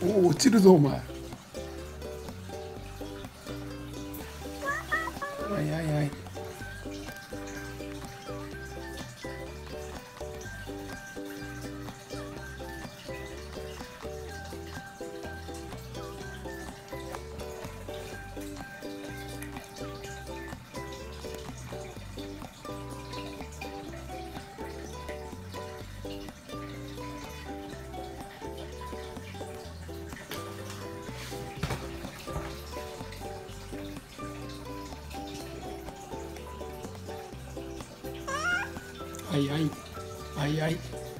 おお、落ちるぞお前。はいはいはい。はいはいはいはい。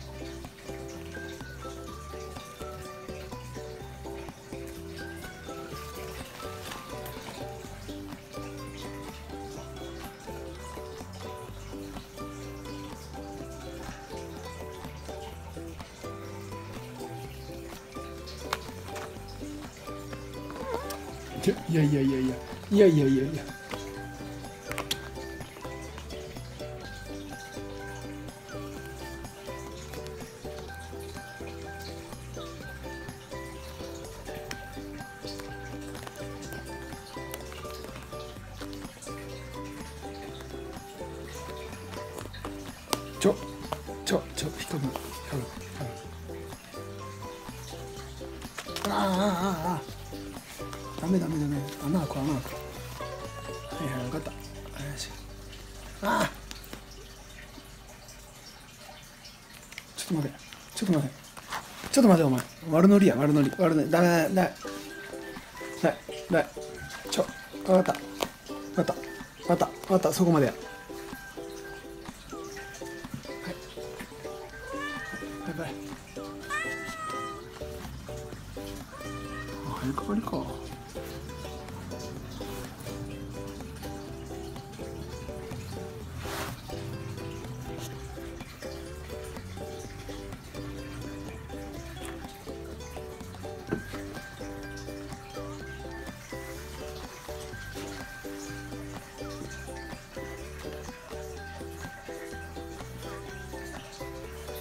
いやいやいやいやいやいやいやいや。ひかむ。ああ、ダメダメダメ。穴開く穴開く。はいはい、分かった。よし。ああ、ちょっと待てちょっと待てちょっと待てお前。悪ノリや悪ノリダメダメダメダメ。分かった分かった分かった分かった、そこまでや。バイバイ。早かかりか。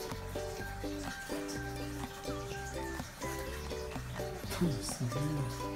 そうですね。